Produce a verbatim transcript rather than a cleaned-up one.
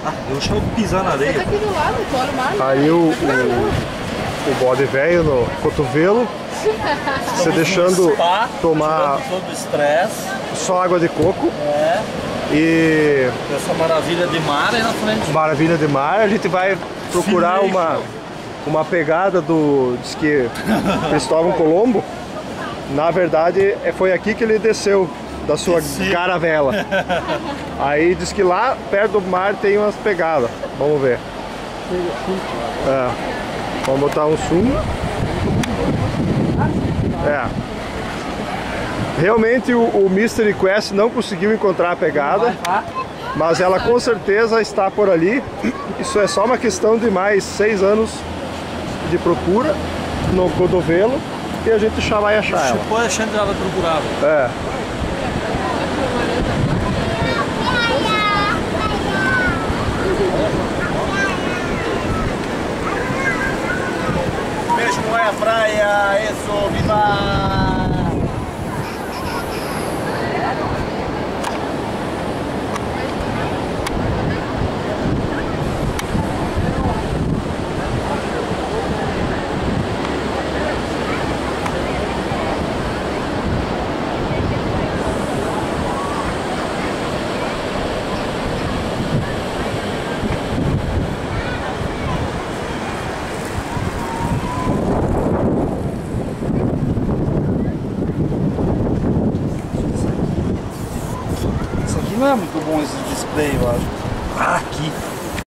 Ah, eu chamo de pisar na areia. Tá aqui do lado, tu olha o mar. Aí o, o, o bode velho no cotovelo, você deixando Spa, tomar todo o estresse. só água de coco. É. E Essa maravilha de mar aí na frente. maravilha de mar, a gente vai procurar uma, uma pegada do, diz que Cristóvão Colombo. Na verdade, é- foi aqui que ele desceu da sua Desceu. caravela. Aí diz que lá perto do mar tem umas pegadas. Vamos ver. É. Vamos botar um zoom. É. Realmente o, o Mystery Quest não conseguiu encontrar a pegada, mas ela com certeza está por ali. Isso é só uma questão de mais seis anos de procura no cotovelo e a gente já vai achar ela. Chupou a gente já vai procurar. É. Beijo, não é a praia, isso, viva! Isso aqui não é muito bom esse display, eu acho. Ah, aqui.